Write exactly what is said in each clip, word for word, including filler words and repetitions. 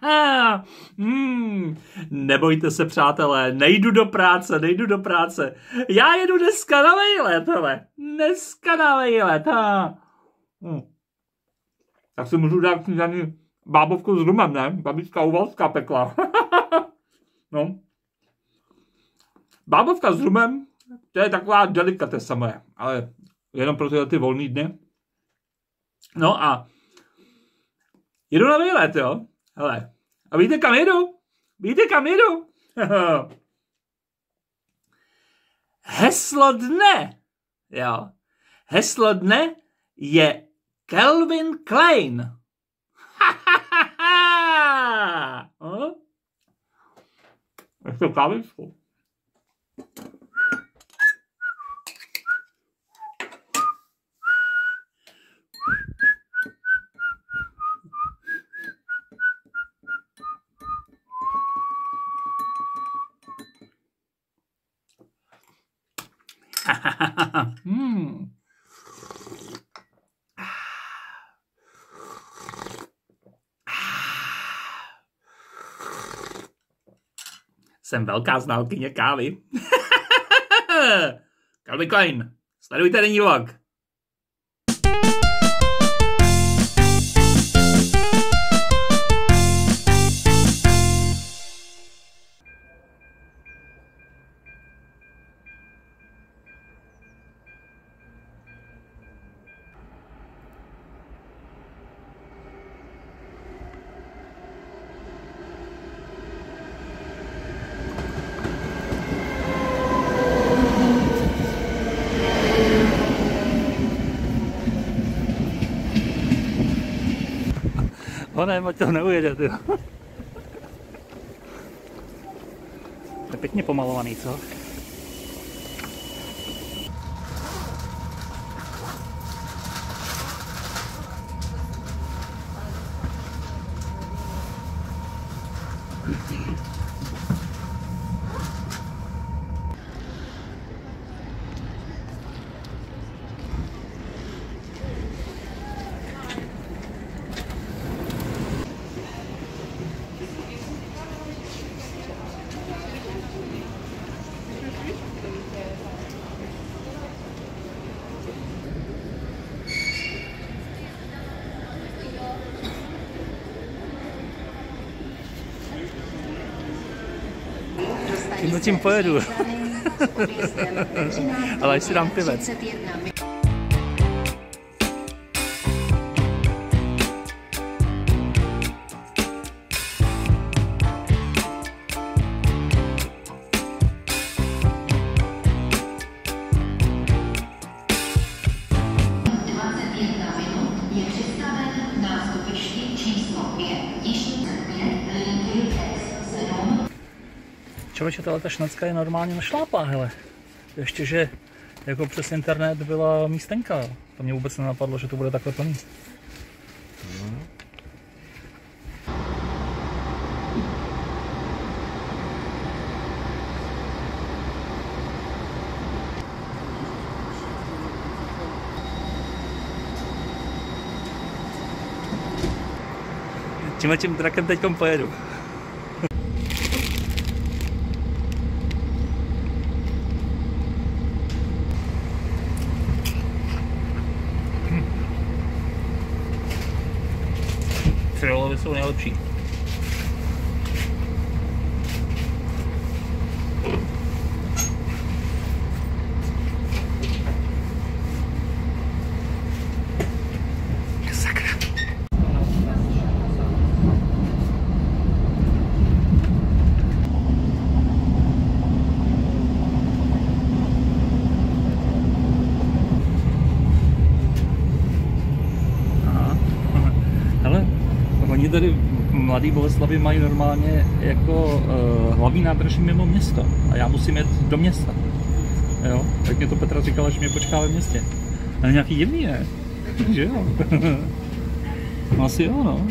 hmm. Nebojte se, přátelé, nejdu do práce, nejdu do práce. Já jedu dneska na vejlet, hele. Dneska na vejlet. Hmm. Tak si můžu dát snídaní bábovku s rumem, ne? Babička Uvalská pekla. No. Bábovka s rumem, to je taková delikatesa moje, ale jenom pro tyhle ty volný dny. No a jedu na výlet, jo? Hele. A víte, kam jedu? Víte, kam jedu? Heslo dne, jo. Heslo dne je Calvin Klein. Hm? Ještě kávičku. hmm. Jsem velká znalkyně kávy. Calvin Klein, sledujte denní vlog. O ne, ať to neujede, ty. Je pěkně pomalovaný, co? Tím zatím pojedu. Ale až si dám pivec. Člověče, ta šnačka je normálně našlápá, hele. Ještě, že jako přes internet byla místenka. To mě vůbec nenapadlo, že to bude takhle plný. Hmm. Tímhle tím trakem teďkom pojedu. Fialové jsou nejlepší. Sakra. Oni tady v Mladý Boleslavi mají normálně jako uh, hlavní nádraží mimo město a já musím jet do města. Jo? Tak mě to Petra říkala, že mě počká ve městě. Ale nějaký divný, ne? Že jo? No asi jo, no.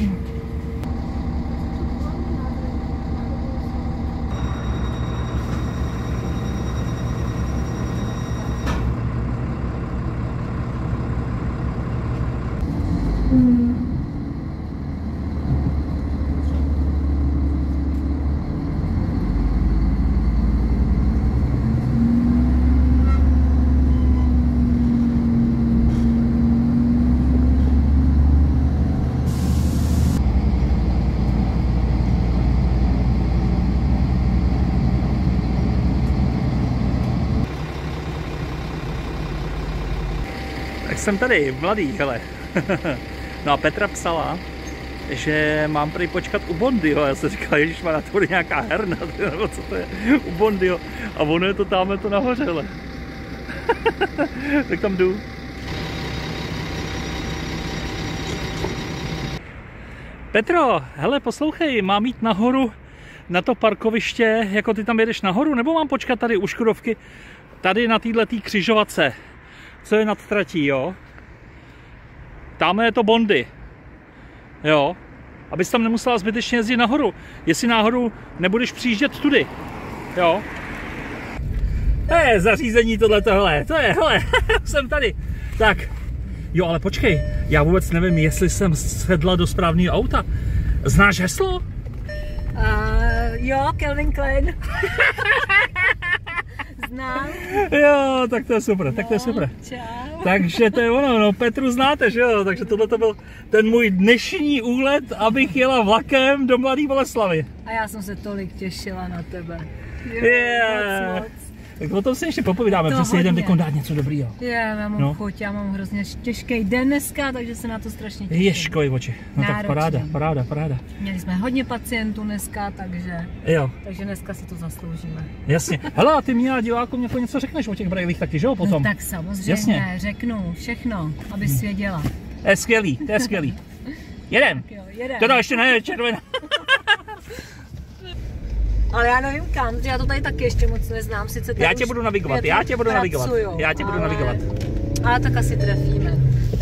Tak jsem tady, mladý, hele. No a Petra psala, že mám prý počkat u Bondyho. Já jsem říkal, ježišmar, na to bude nějaká herna, nebo co to je, u Bondyho. A ono je to tamhle to nahoře, hele. Tak tam jdu. Petro, hele, poslouchej, mám jít nahoru na to parkoviště, jako ty tam jedeš nahoru, nebo mám počkat tady u Škodovky, tady na této křižovatce, co je nad tratí, jo? Tam je to Bondy, jo? Abys tam nemusela zbytečně jezdit nahoru, jestli náhodou nebudeš přijíždět tudy, jo? To je zařízení tohleto, hele, to je, hele, jsem tady, tak. Jo, ale počkej, já vůbec nevím, jestli jsem sedla do správného auta. Znáš heslo? Uh, jo, Calvin Klein. Znám. Jo, tak to je super, no, tak to je super. Čau. Takže to je ono, no Petru znáte, že jo, takže tohle to byl ten můj dnešní úlet, abych jela vlakem do Mladé Boleslavi. A já jsem se tolik těšila na tebe. Jo, yeah. moc, moc. Tak o tom si ještě popovídáme, protože si jedeme teď dát něco dobrýho. Je, já mám no. chuť, já mám hrozně těžký den dneska, takže se na to strašně těším. Ješkoj oči, no náročný. Tak paráda, paráda, paráda. Měli jsme hodně pacientů dneska, takže, jo. takže dneska si to zasloužíme. Jasně. Hele, a ty měla divákům jako něco řekneš o těch brejlích taky, že jo, potom? No, tak samozřejmě, jasně. Řeknu všechno, abys věděla. To je skvělý, to je skvělý. Jedem. Jo, jedem. Teda ještě ne, červená. Ale já nevím kam, já to tady taky ještě moc neznám. Sice já tě budu navigovat, já tě budu navigovat. Já tě budu ale... navigovat. Ale tak asi trefíme.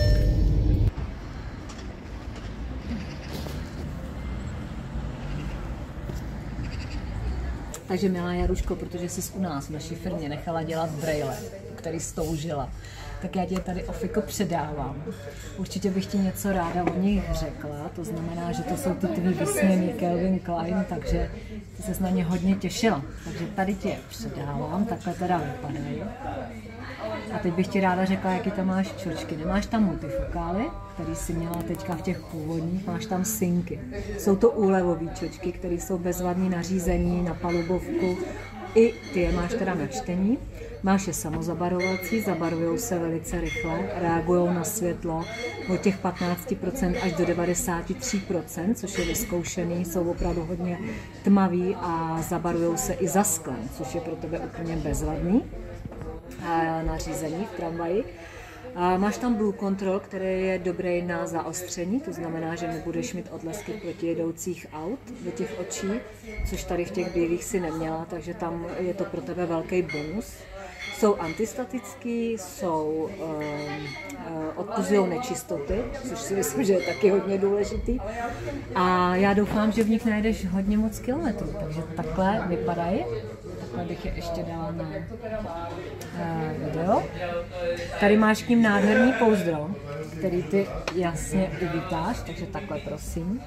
Takže milá Jaruško, protože jsi u nás v naší firmě nechala dělat brejle, který stoužila, tak já tě tady ofiko předávám. Určitě bych ti něco ráda od nich řekla, to znamená, že to jsou ty tvý vysněný Calvin Klein, takže ty ses na ně hodně těšila. Takže tady tě je předávám, takhle teda vypadají. A teď bych ti ráda řekla, jaký tam máš čočky. Nemáš tam multifokály, který jsi měla teďka v těch původních, máš tam synky. Jsou to úlevové čočky, které jsou bezvadný nařízení na palubovku. I ty je máš teda na čtení. Máš je samozabarovací, zabarují se velice rychle, reagují na světlo od těch patnáct procent až do devadesát tři procent, což je vyzkoušený, jsou opravdu hodně tmavý a zabarují se i za sklem, což je pro tebe úplně bezvadný nařízení v tramvaji. A máš tam Blue Control, který je dobrý na zaostření, to znamená, že nebudeš mít odlesky protijedoucích aut do těch očí, což tady v těch bílých si neměla, takže tam je to pro tebe velký bonus. Jsou antistatický, jsou, um, uh, odpuzují nečistoty, což si myslím, že je taky hodně důležitý. A já doufám, že v nich najdeš hodně moc kilometrů, takže takhle vypadají. Takhle bych je ještě dala na uh, video. Tady máš k ním nádherný pouzdro, který ty jasně uvítáš, takže takhle prosím.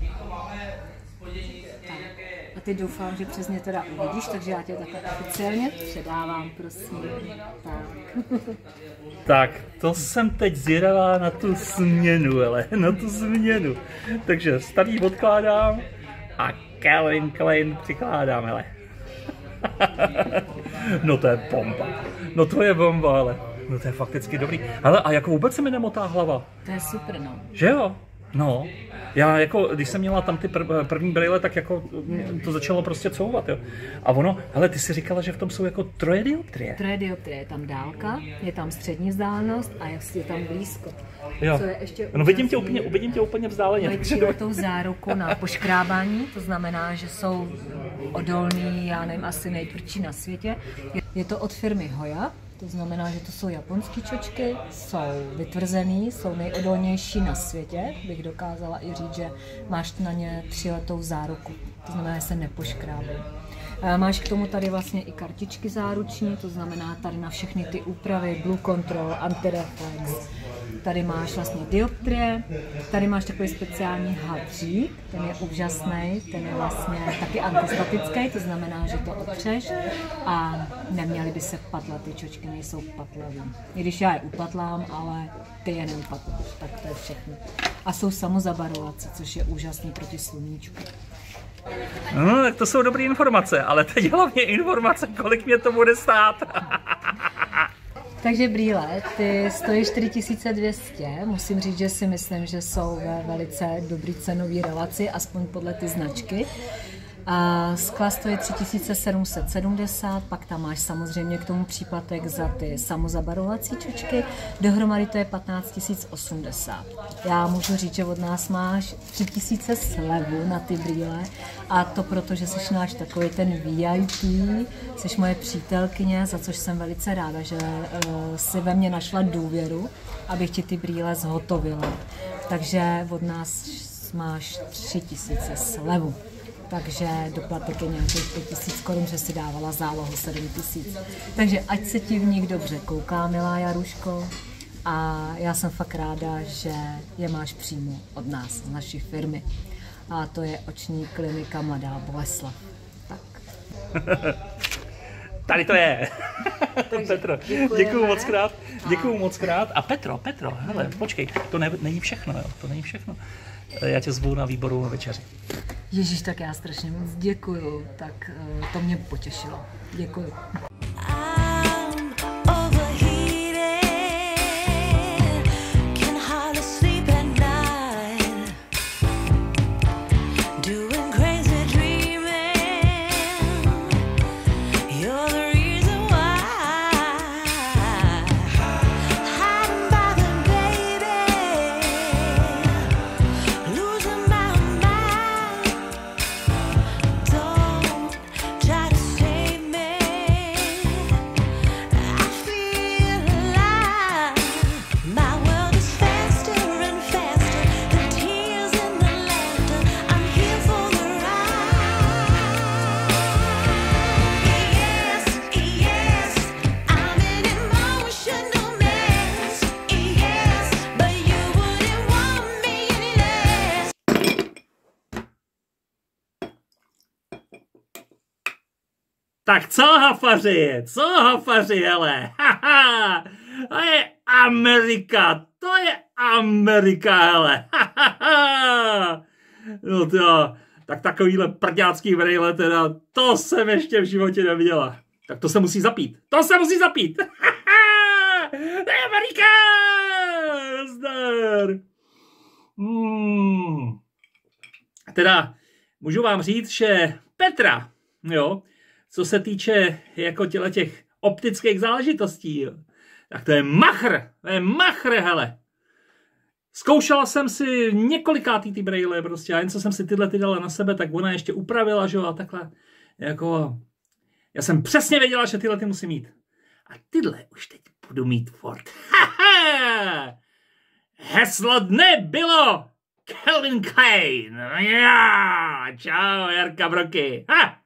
A ty doufám, že přesně teda uvidíš, takže já tě takhle oficiálně předávám, prosím. Tak. Tak, to jsem teď zvědavá na tu změnu, ale na tu změnu. Takže starý odkládám a Calvin Klein přikládám, hele. No to je bomba. No to je bomba, ale. No to je fakticky dobrý. Ale a jako vůbec se mi nemotá hlava. To je super, no. Že jo? No. Já jako, když jsem měla tam ty prv, první brýle, tak jako to začalo prostě couvat, jo. A ono, hele, ty jsi říkala, že v tom jsou jako troje dioptrie. Troje dioptrie, je tam dálka, je tam střední vzdálenost a je tam blízko. Jo. Co je ještě no vidím tě úplně, vidím tě úplně vzdáleně. Mají tříletou záruku na poškrábání, to znamená, že jsou odolní, já nevím, asi nejtvrdší na světě. Je to od firmy Hoya. To znamená, že to jsou japonské čočky, jsou vytvrzený, jsou nejodolnější na světě. Bych dokázala i říct, že máš na ně tříletou záruku. To znamená, že se nepoškrábí. Máš k tomu tady vlastně i kartičky záruční, to znamená tady na všechny ty úpravy, Blue Control, Antireflex. Tady máš vlastně dioptrie, tady máš takový speciální hadřík, ten je úžasný, ten je vlastně taky antistatický, to znamená, že to otřeš a neměly by se patlat, ty čočky nejsou patlavý. I když já je upatlám, ale ty je neupatláš, tak to je všechno. A jsou samozabarovací, což je úžasný proti sluníčku. No, tak to jsou dobré informace, ale teď hlavně informace, kolik mě to bude stát. Takže brýle, ty stojí čtyři tisíce dvě stě, musím říct, že si myslím, že jsou ve velice dobrý cenový relaci, aspoň podle ty značky. A skla stojí tři tisíce sedm set sedmdesát, pak tam máš samozřejmě k tomu příplatek za ty samozabarovací čočky, dohromady to je patnáct tisíc osmdesát. Já můžu říct, že od nás máš tři tisíce slevu na ty brýle a to proto, že jsi náš takový ten V I P, jsi moje přítelkyně, za což jsem velice ráda, že uh, si ve mně našla důvěru, abych ti ty brýle zhotovila. Takže od nás máš tři tisíce slevu. Takže doplatek je nějakých pět tisíc korun, že si dávala zálohu sedm tisíc. Takže ať se ti v nich dobře kouká, milá Jaruško. A já jsem fakt ráda, že je máš přímo od nás, z naší firmy. A to je oční klinika Mladá Boleslav. Tak. Tady to je. Petro, děkuju moc krát. Děkuju moc krát. A Petro, Petro, hele, počkej, to ne, není všechno, jo, to není všechno. Já tě zvu na výboru večeři. Ježíš, tak já strašně moc děkuju, tak to mě potěšilo. Děkuju. Tak co, hafaři, co, hafaři, hele, haha, to je Amerika, to je Amerika, hele, haha, no to, tak takovýhle prďácký brejle teda, to jsem ještě v životě neviděla, tak to se musí zapít, to se musí zapít, haha, to je Amerika, zdar, hmm. Teda, můžu vám říct, že Petra, jo, co se týče jako těle těch optických záležitostí, jo, tak to je machr, to je machr, hele. Zkoušela jsem si několikátý ty brejle prostě a jen co jsem si tyhle ty dala na sebe, tak ona ještě upravila, že jo, a takhle, jako, já jsem přesně věděla, že tyhle ty musím mít. A tyhle už teď budu mít furt. Heslo dne bylo Calvin Klein. Já, čau, Jarka Broky. Ha!